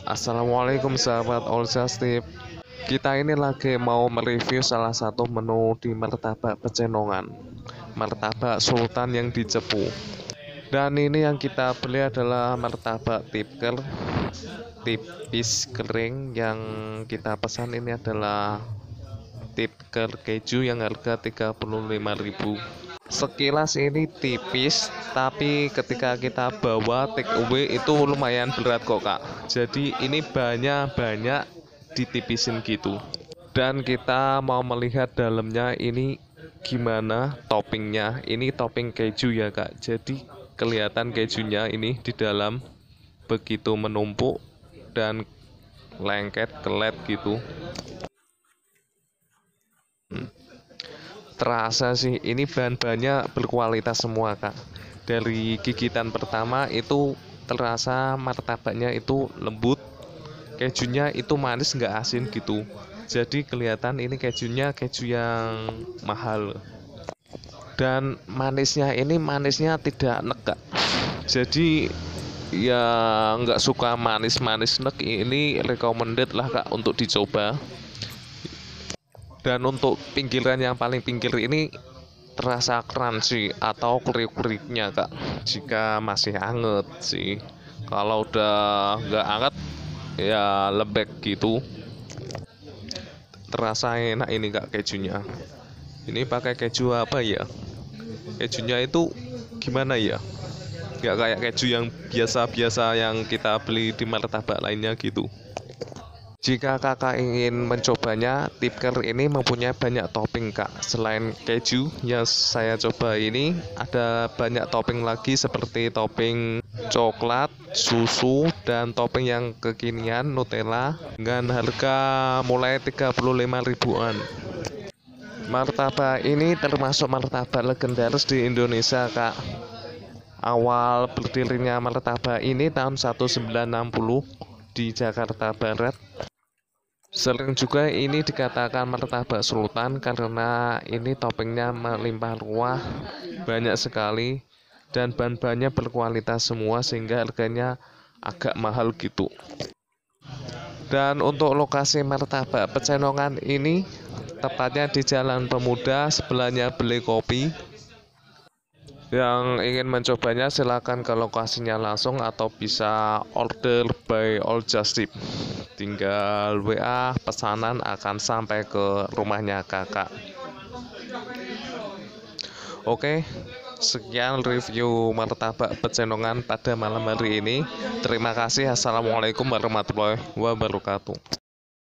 Assalamualaikum sahabat All Just Tip. Kita ini lagi mau mereview salah satu menu di Martabak Pecenongan, martabak sultan yang dicepu. Dan ini yang kita beli adalah martabak tipis kering. Yang kita pesan ini adalah tipker keju yang harga 35.000. Sekilas ini tipis, tapi ketika kita bawa take away itu lumayan berat kok kak. Jadi ini banyak ditipisin gitu. Dan kita mau melihat dalamnya ini gimana toppingnya. Ini topping keju ya kak. Jadi kelihatan kejunya ini di dalam begitu menumpuk dan lengket kelet gitu. Terasa sih ini bahan-bahannya berkualitas semua kak. Dari gigitan pertama itu terasa martabaknya itu lembut, kejunya itu manis nggak asin gitu. Jadi kelihatan ini kejunya keju yang mahal. Dan manisnya ini tidak nek kak. Jadi ya nggak suka manis nek, ini recommended lah kak untuk dicoba. Dan untuk pinggiran yang paling pinggir ini terasa crunchy atau kriuk-kriuknya kak, jika masih anget sih. Kalau udah nggak anget ya lembek gitu. Terasa enak ini kak kejunya. Ini pakai keju apa ya, kejunya itu gimana ya, nggak kayak keju yang biasa yang kita beli di martabak lainnya gitu. Jika kakak ingin mencobanya, tipker ini mempunyai banyak topping kak. Selain keju yang saya coba ini, ada banyak topping lagi seperti topping coklat, susu, dan topping yang kekinian Nutella dengan harga mulai 35.000-an. Martabak ini termasuk martabak legendaris di Indonesia kak. Awal berdirinya martabak ini tahun 1960 di Jakarta Barat. Sering juga ini dikatakan martabak sultan karena ini toppingnya melimpah ruah, banyak sekali, dan bahan-bahannya berkualitas semua sehingga harganya agak mahal gitu. Dan untuk lokasi martabak Pecenongan ini tepatnya di Jalan Pemuda, sebelahnya Beli Kopi. Yang ingin mencobanya silakan ke lokasinya langsung atau bisa order by All Just Tip. Tinggal WA, pesanan akan sampai ke rumahnya kakak. Oke, sekian review martabak Pecenongan pada malam hari ini. Terima kasih. Assalamualaikum warahmatullahi wabarakatuh.